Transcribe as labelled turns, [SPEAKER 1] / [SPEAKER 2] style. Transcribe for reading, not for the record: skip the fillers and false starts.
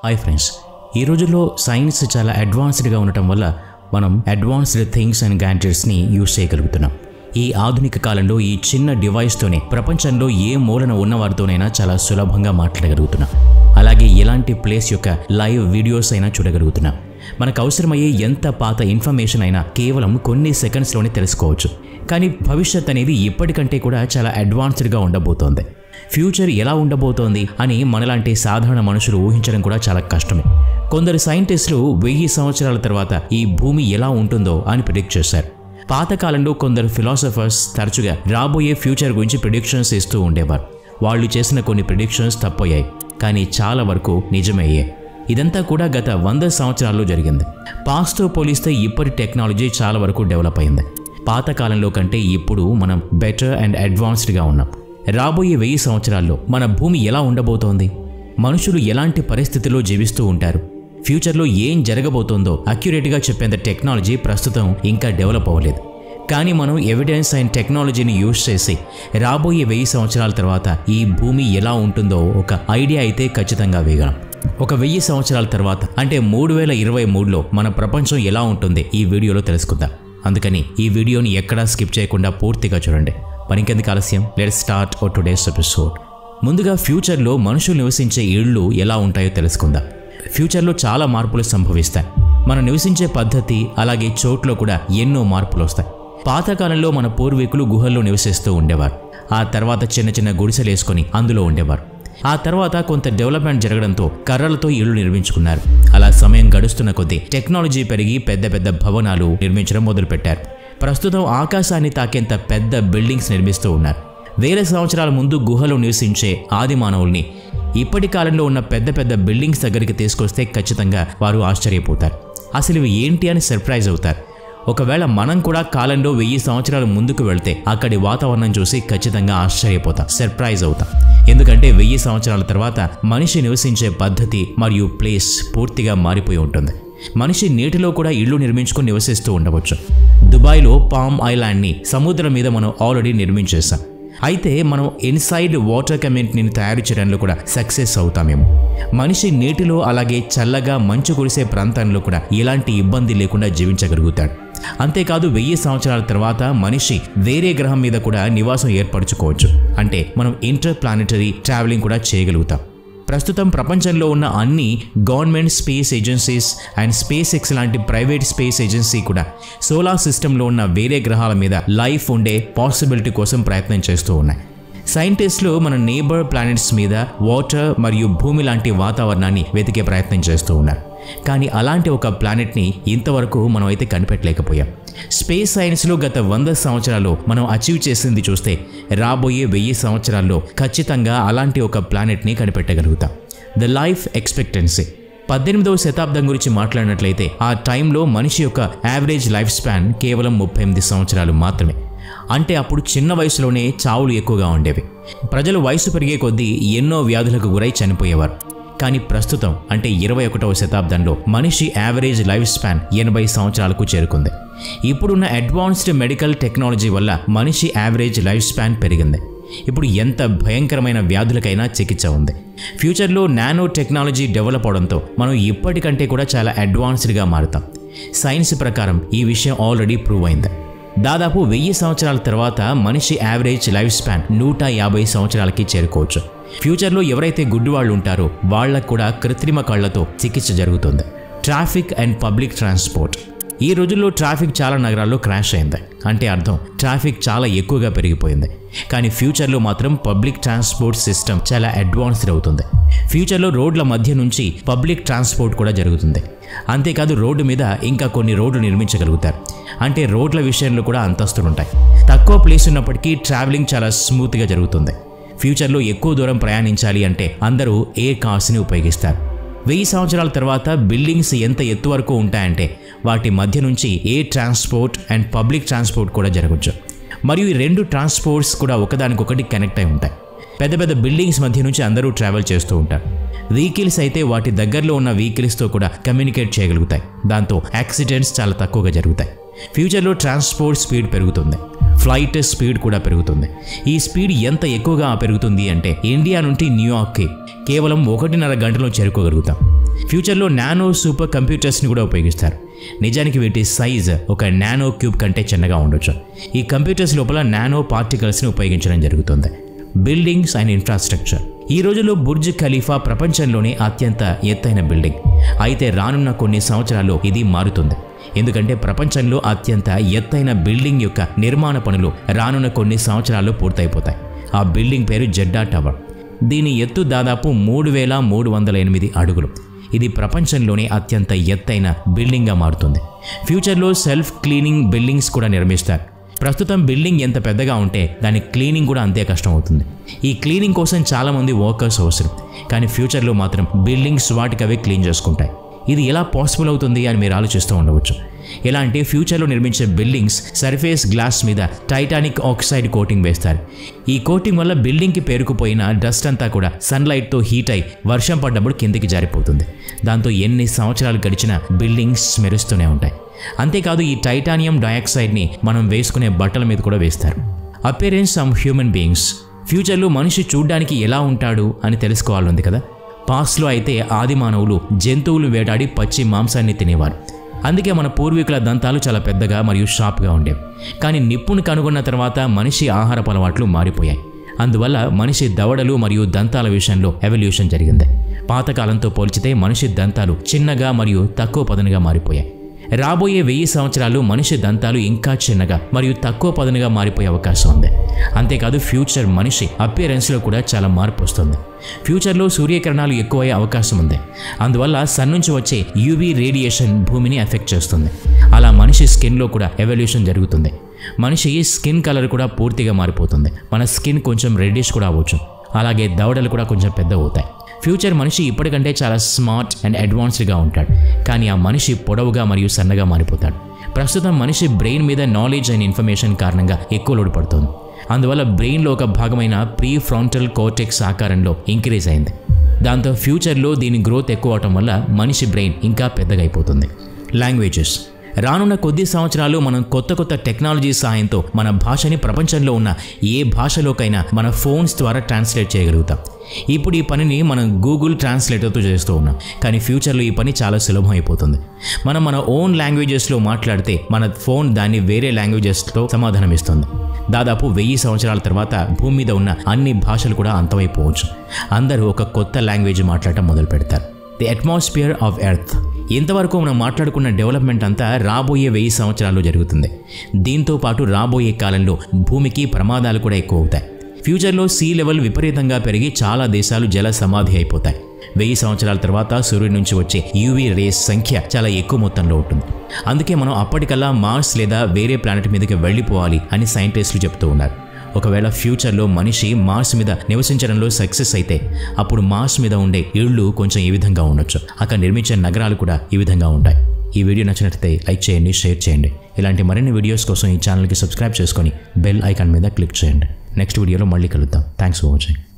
[SPEAKER 1] Hi friends, ఈ రోజుల్లో science చాలా అడ్వాన్స్డ్గా ఉండటం వల్ల మనం అడ్వాన్స్డ్ థింగ్స్ అండ్ గ్యాడ్జెట్స్ని యూజ్ చేయగలుగుతున్నాం. ఈ ఆధునిక కాలంలో ఈ చిన్న డివైస్తోనే ప్రపంచంలో ఏ మూలన ఉన్నవారితోనైనా చాలా సులభంగా మాట్లాడగలుగుతున్నాం. అలాగే ఎలాంటి ప్లేస్ యొక్క లైవ్ వీడియోస్ అయినా చూడగలుగుతున్నాం. మనకు అవసరమయ్యే ఎంత పాత ఇన్ఫర్మేషన్ అయినా కేవలం కొన్ని సెకండ్స్లోనే తెలుసుకోవచ్చు. కానీ భవిష్యత్ అనేది ఇప్పటికంటే కూడా చాలా అడ్వాన్స్డ్గా ఉండబోతోంది. ఫ్యూచర్ ఎలా ఉండబోతోంది అని మనలాంటి సాధారణ మనుషులు ఊహించడం కూడా చాలా కష్టమే. కొందరు సైంటిస్టులు 1000 సంవత్సరాల తర్వాత ఈ భూమి ఎలా ఉంటుందో అని ప్రిడిక్ట్ చేశారు. పాతకాలంలో కొందరు ఫిలాసఫర్స్ తరచుగా రాబోయే ఫ్యూచర్ గురించి ప్రిడిక్షన్స్ ఇస్తూ ఉండేవారు. వాళ్ళు చేసిన కొన్ని ప్రిడిక్షన్స్ తప్పయ్యాయి, కానీ చాలా వరకు నిజమయ్యాయి. ఇదంతా కూడా గత 100 సంవత్సరాల్లో జరిగింది. పాస్ట్తో పోలిస్తే ఇప్పటి టెక్నాలజీ చాలా వరకు డెవలప్ అయింది. పాతకాలంలో కంటే ఇప్పుడు మనం బెటర్ అండ్ అడ్వాన్స్డ్గా ఉన్నాం. రాబోయే 1000 సంవత్సరాల్లో మన భూమి ఎలా ఉండబోతోంది, మనుషులు ఎలాంటి పరిస్థితుల్లో జీవిస్తూ ఉంటారు, ఫ్యూచర్లో ఏం జరగబోతోందో అక్యురేట్గా చెప్పేంత టెక్నాలజీ ప్రస్తుతం ఇంకా డెవలప్ అవ్వలేదు. కానీ మనం ఎవిడెన్స్ అండ్ టెక్నాలజీని యూజ్ చేసి రాబోయే 1000 సంవత్సరాల తర్వాత ఈ భూమి ఎలా ఉంటుందో ఒక ఐడియా అయితే ఖచ్చితంగా వేయగలం. ఒక 1000 సంవత్సరాల తర్వాత అంటే 3023లో మన ప్రపంచం ఎలా ఉంటుంది ఈ వీడియోలో తెలుసుకుందాం. అందుకని ఈ వీడియోని ఎక్కడా స్కిప్ చేయకుండా పూర్తిగా చూడండి. మరింకెందుకు ఆలస్యం, లెట్స్ స్టార్ట్ టుడేస్ ఎపిసోడ్. ముందుగా ఫ్యూచర్లో మనుషులు నివసించే ఇళ్ళు ఎలా ఉంటాయో తెలుసుకుందాం. ఫ్యూచర్లో చాలా మార్పులు సంభవిస్తాయి. మనం నివసించే పద్ధతి అలాగే చోట్లో కూడా ఎన్నో మార్పులు వస్తాయి. పాతకాలంలో మన పూర్వీకులు గుహల్లో నివసిస్తూ ఉండేవారు. ఆ తర్వాత చిన్న చిన్న గుడిసెలు వేసుకొని అందులో ఉండేవారు. ఆ తర్వాత కొంత డెవలప్మెంట్ జరగడంతో కర్రలతో ఇళ్ళు నిర్మించుకున్నారు. అలా సమయం గడుస్తున్న కొద్దీ టెక్నాలజీ పెరిగి పెద్ద పెద్ద భవనాలు నిర్మించడం మొదలుపెట్టారు. ప్రస్తుతం ఆకాశాన్ని తాకేంత పెద్ద బిల్డింగ్స్ నిర్మిస్తూ ఉన్నారు. వేల సంవత్సరాల ముందు గుహలో నివసించే ఆది మానవుల్ని ఇప్పటి కాలంలో ఉన్న పెద్ద పెద్ద బిల్డింగ్స్ దగ్గరికి తీసుకొస్తే ఖచ్చితంగా వారు ఆశ్చర్యపోతారు. అసలు ఇవి ఏంటి అని సర్ప్రైజ్ అవుతారు. ఒకవేళ మనం కూడా కాలంలో 1000 సంవత్సరాల ముందుకు వెళ్తే అక్కడి వాతావరణం చూసి ఖచ్చితంగా ఆశ్చర్యపోతాం, సర్ప్రైజ్ అవుతాం. ఎందుకంటే 1000 సంవత్సరాల తర్వాత మనిషి నివసించే పద్ధతి మరియు ప్లేస్ పూర్తిగా మారిపోయి ఉంటుంది. మనిషి నీటిలో కూడా ఇళ్ళు నిర్మించుకొని నివసిస్తూ ఉండవచ్చు. దుబాయ్లో పామ్ ఐలాండ్ని సముద్రం మీద మనం ఆల్రెడీ నిర్మించేసాం. అయితే మనం ఇన్సైడ్ వాటర్ కమ్యూనిటీని తయారు చేయడంలో కూడా సక్సెస్ అవుతామేమో. మనిషి నీటిలో అలాగే చల్లగా మంచు కురిసే ప్రాంతంలో కూడా ఎలాంటి ఇబ్బంది లేకుండా జీవించగలుగుతాడు. అంతేకాదు 1000 సంవత్సరాల తర్వాత మనిషి వేరే గ్రహం మీద కూడా నివాసం ఏర్పరచుకోవచ్చు. అంటే మనం ఇంటర్ ప్లానెటరీ ట్రావెలింగ్ కూడా చేయగలుగుతాం. ప్రస్తుతం ప్రపంచంలో ఉన్న అన్ని government space agencies and SpaceX లాంటి ప్రైవేట్ స్పేస్ ఏజెన్సీ కూడా సోలార్ సిస్టంలో ఉన్న వేరే గ్రహాల మీద లైఫ్ ఉండే పాసిబిలిటీ కోసం ప్రయత్నం చేస్తూ ఉన్నాయి. సైంటిస్టులు మన నేబర్ ప్లానెట్స్ మీద వాటర్ మరియు భూమి లాంటి వాతావరణాన్ని వెతికే ప్రయత్నం చేస్తూ ఉన్నారు. కానీ అలాంటి ఒక ప్లానెట్ని ఇంతవరకు మనం అయితే కనిపెట్టలేకపోయాం. స్పేస్ సైన్స్లో గత 100 సంవత్సరాల్లో మనం అచీవ్ చేసింది చూస్తే రాబోయే 1000 సంవత్సరాల్లో ఖచ్చితంగా అలాంటి ఒక ప్లానెట్ని కనిపెట్టగలుగుతాం. The life expectancy. 18వ శతాబ్దం గురించి మాట్లాడినట్లయితే ఆ టైంలో మనిషి యొక్క యావరేజ్ లైఫ్ స్పాన్ కేవలం 38 సంవత్సరాలు మాత్రమే. అంటే అప్పుడు చిన్న వయసులోనే చావులు ఎక్కువగా ఉండేవి. ప్రజలు వయసు పెరిగే కొద్దీ ఎన్నో వ్యాధులకు గురై చనిపోయేవారు. కానీ ప్రస్తుతం అంటే 21వ శతాబ్దంలో మనిషి యావరేజ్ లైఫ్ స్పాన్ 80 సంవత్సరాలకు చేరుకుంది. ఇప్పుడున్న అడ్వాన్స్డ్ మెడికల్ టెక్నాలజీ వల్ల మనిషి యావరేజ్ లైఫ్ స్పాన్ పెరిగింది. ఇప్పుడు ఎంత భయంకరమైన వ్యాధులకైనా చికిత్స ఉంది. ఫ్యూచర్లో నానో టెక్నాలజీ డెవలప్ అవడంతో మనం ఇప్పటికంటే కూడా చాలా అడ్వాన్స్డ్గా మారుతాం. సైన్స్ ప్రకారం ఈ విషయం ఆల్రెడీ ప్రూవ్ అయింది. దాదాపు 1000 సంవత్సరాల తర్వాత మనిషి యావరేజ్ లైఫ్ స్పాన్ 150 సంవత్సరాలకి చేరుకోవచ్చు. ఫ్యూచర్లో ఎవరైతే గుడ్డివాళ్ళు ఉంటారో వాళ్ళకు కూడా కృత్రిమ కళ్ళతో చికిత్స జరుగుతుంది. Traffic and public transport. ఈ రోజుల్లో ట్రాఫిక్ చాలా నగరాల్లో క్రాష్ అయింది. అంటే అర్థం ట్రాఫిక్ చాలా ఎక్కువగా పెరిగిపోయింది. కానీ ఫ్యూచర్లో మాత్రం పబ్లిక్ ట్రాన్స్పోర్ట్ సిస్టమ్ చాలా అడ్వాన్స్డ్ అవుతుంది. ఫ్యూచర్లో రోడ్ల మధ్య నుంచి పబ్లిక్ ట్రాన్స్పోర్ట్ కూడా జరుగుతుంది. అంతేకాదు రోడ్డు మీద ఇంకా కొన్ని రోడ్లు నిర్మించగలుగుతారు. అంటే రోడ్ల విషయంలో కూడా అంతస్తులుంటాయి. తక్కువ ప్లేస్ ఉన్నప్పటికీ ట్రావెలింగ్ చాలా స్మూత్గా జరుగుతుంది. ఫ్యూచర్లో ఎక్కువ దూరం ప్రయాణించాలి అంటే అందరూ ఎయిర్ కార్స్ని ఉపయోగిస్తారు. 1000 సంవత్సరాల తర్వాత బిల్డింగ్స్ ఎంత ఎత్తు వరకు ఉంటాయంటే వాటి మధ్య నుంచి air transport and public transport కూడా జరగవచ్చు. మరియు ఈ రెండు ట్రాన్స్పోర్ట్స్ కూడా ఒకదానికొకటి కనెక్ట్ అయి ఉంటాయి. పెద్ద పెద్ద బిల్డింగ్స్ మధ్య నుంచి అందరూ ట్రావెల్ చేస్తూ ఉంటారు. వెహికల్స్ అయితే వాటి దగ్గరలో ఉన్న వెహికల్స్తో కూడా కమ్యూనికేట్ చేయగలుగుతాయి. దాంతో యాక్సిడెంట్స్ చాలా తక్కువగా జరుగుతాయి. ఫ్యూచర్లో ట్రాన్స్పోర్ట్ స్పీడ్ పెరుగుతుంది. ఫ్లైట్ స్పీడ్ కూడా పెరుగుతుంది. ఈ స్పీడ్ ఎంత ఎక్కువగా పెరుగుతుంది అంటే ఇండియా నుండి న్యూయార్క్కి కేవలం 1.5 గంటలో చేరుకోగలుగుతాం. ఫ్యూచర్లో నానో సూపర్ కంప్యూటర్స్ని కూడా ఉపయోగిస్తారు. నిజానికి వీటి సైజ్ ఒక నానో క్యూబ్ కంటే చిన్నగా ఉండొచ్చు. ఈ కంప్యూటర్స్ లోపల నానో పార్టికల్స్ని ఉపయోగించడం జరుగుతుంది. Buildings and infrastructure. ఈ రోజుల్లో బుర్జ్ ఖలీఫా ప్రపంచంలోనే అత్యంత ఎత్తైన బిల్డింగ్. అయితే రానున్న కొన్ని సంవత్సరాల్లో ఇది మారుతుంది. ఎందుకంటే ప్రపంచంలో అత్యంత ఎత్తైన బిల్డింగ్ యొక్క నిర్మాణ పనులు రానున్న కొన్ని సంవత్సరాల్లో పూర్తయిపోతాయి. ఆ బిల్డింగ్ పేరు జెడ్డా టవర్. దీని ఎత్తు దాదాపు 3308 అడుగులు. ఇది ప్రపంచంలోనే అత్యంత ఎత్తైన బిల్డింగ్గా మారుతుంది. ఫ్యూచర్లో సెల్ఫ్ క్లీనింగ్ బిల్డింగ్స్ కూడా నిర్మిస్తారు. ప్రస్తుతం బిల్డింగ్ ఎంత పెద్దగా ఉంటే దాని క్లీనింగ్ కూడా అంతే కష్టం అవుతుంది. ఈ క్లీనింగ్ కోసం చాలామంది వర్కర్స్ అవసరం. కానీ ఫ్యూచర్లో మాత్రం బిల్డింగ్స్ వాటికవే క్లీన్ చేసుకుంటాయి. ఇది ఎలా పాసిబుల్ అవుతుంది అని మీరు ఆలోచిస్తూ ఉండవచ్చు. ఎలా అంటే ఫ్యూచర్లో నిర్మించే బిల్డింగ్స్ సర్ఫేస్ గ్లాస్ మీద టైటానిక్ ఆక్సైడ్ కోటింగ్ వేస్తారు. ఈ కోటింగ్ వల్ల బిల్డింగ్కి పేరుకుపోయిన డస్ట్ అంతా కూడా సన్లైట్తో హీట్ అయి వర్షం పడ్డప్పుడు కిందికి జారిపోతుంది. దాంతో ఎన్ని సంవత్సరాలు గడిచినా బిల్డింగ్స్ మెరుస్తూనే ఉంటాయి. అంతేకాదు ఈ టైటానియం డయాక్సైడ్ని మనం వేసుకునే బట్టల మీద కూడా వేస్తారు. Appearance of human beings. ఫ్యూచర్లో మనిషి చూడ్డానికి ఎలా ఉంటాడు అని తెలుసుకోవాలంది కదా. పాస్ట్లో అయితే ఆది మానవులు జంతువులు వేటాడి పచ్చి మాంసాన్ని తినేవారు. అందుకే మన పూర్వీకుల దంతాలు చాలా పెద్దగా మరియు షార్ప్గా ఉండేవి. కానీ నిప్పును కనుగొన్న తర్వాత మనిషి ఆహారపు అలవాట్లు మారిపోయాయి. అందువల్ల మనిషి దవడలు మరియు దంతాల విషయంలో ఎవల్యూషన్ జరిగింది. పాతకాలంతో పోల్చితే మనిషి దంతాలు చిన్నగా మరియు తక్కువ పదునుగా మారిపోయాయి. రాబోయే 1000 సంవత్సరాలు మనిషి దంతాలు ఇంకా చిన్నగా మరియు తక్కువ పదునుగా మారిపోయే అవకాశం ఉంది. అంతేకాదు ఫ్యూచర్ మనిషి అపియరెన్స్లో కూడా చాలా మార్పు వస్తుంది. ఫ్యూచర్లో సూర్యకిరణాలు ఎక్కువయ్యే అవకాశం ఉంది. అందువల్ల సన్ నుంచి వచ్చే యూవీ రేడియేషన్ భూమిని ఎఫెక్ట్ చేస్తుంది. అలా మనిషి స్కిన్లో కూడా ఎవల్యూషన్ జరుగుతుంది. మనిషి స్కిన్ కలర్ కూడా పూర్తిగా మారిపోతుంది. మన స్కిన్ కొంచెం రెడ్డిష్ కూడా అవ్వచ్చు. అలాగే దవడలు కూడా కొంచెం పెద్ద అవుతాయి. ఫ్యూచర్ మనిషి ఇప్పటికంటే చాలా స్మార్ట్ అండ్ అడ్వాన్స్డ్గా ఉంటాడు. కానీ ఆ మనిషి పొడవుగా మరియు సన్నగా మారిపోతాడు. ప్రస్తుతం మనిషి బ్రెయిన్ మీద నాలెడ్జ్ అండ్ ఇన్ఫర్మేషన్ కారణంగా ఎక్కువ లోడ్ పడుతుంది. అందువల్ల బ్రెయిన్లో ఒక భాగమైన ప్రీ ఫ్రంటల్ కార్టెక్స్ ఆకారంలో ఇంక్రీజ్ అయింది. దాంతో ఫ్యూచర్లో దీని గ్రోత్ ఎక్కువ అవటం వల్ల మనిషి బ్రెయిన్ ఇంకా పెద్దగా అయిపోతుంది. లాంగ్వేజెస్. రానున్న కొద్ది సంవత్సరాలు మనం కొత్త టెక్నాలజీ సహాయంతో మన భాషని ప్రపంచంలో ఉన్న ఏ భాషలోకైనా మన ఫోన్స్ ద్వారా ట్రాన్స్లేట్ చేయగలుగుతాం. ఇప్పుడు ఈ పనిని మనం గూగుల్ ట్రాన్స్లేటర్తో చేస్తూ ఉన్నాం. కానీ ఫ్యూచర్లో ఈ పని చాలా సులభం అయిపోతుంది. మనం మన ఓన్ లాంగ్వేజెస్లో మాట్లాడితే మన ఫోన్ దాన్ని వేరే లాంగ్వేజెస్లో సమాధానం ఇస్తుంది. దాదాపు 1000 సంవత్సరాల తర్వాత భూమి మీద ఉన్న అన్ని భాషలు కూడా అంతమైపోవచ్చు. అందరూ ఒక కొత్త లాంగ్వేజ్ మాట్లాడటం మొదలు పెడతారు. The atmosphere of Earth. ఇంతవరకు మనం మాట్లాడుకున్న డెవలప్మెంట్ అంతా రాబోయే 1000 సంవత్సరాల్లో జరుగుతుంది. దీంతో పాటు రాబోయే కాలంలో భూమికి ప్రమాదాలు కూడా ఎక్కువ అవుతాయి. ఫ్యూచర్లో సీ లెవెల్ విపరీతంగా పెరిగి చాలా దేశాలు జల సమాధి అయిపోతాయి. 1000 సంవత్సరాల తర్వాత సూర్యుడి నుంచి వచ్చే యూవీ రేస్ సంఖ్య చాలా ఎక్కువ మొత్తంలో ఉంటుంది. అందుకే మనం అప్పటికల్లా మార్స్ లేదా వేరే ప్లానెట్ మీదకి వెళ్ళిపోవాలి అని సైంటిస్టులు చెప్తూ ఉన్నారు. ఒకవేళ ఫ్యూచర్లో మనిషి మార్స్ మీద నివసించడంలో సక్సెస్ అయితే అప్పుడు మార్స్ మీద ఉండే ఇళ్ళు కొంచెం ఈ విధంగా ఉండొచ్చు. అక్కడ నిర్మించే నగరాలు కూడా ఈ విధంగా ఉంటాయి. ఈ వీడియో నచ్చినట్లయితే లైక్ చేయండి, షేర్ చేయండి. ఇలాంటి మరిన్ని వీడియోస్ కోసం ఈ ఛానల్కి సబ్స్క్రైబ్ చేసుకొని బెల్ ఐకాన్ మీద క్లిక్ చేయండి. నెక్స్ట్ వీడియోలో మళ్ళీ కలుద్దాం. Thanks for watching.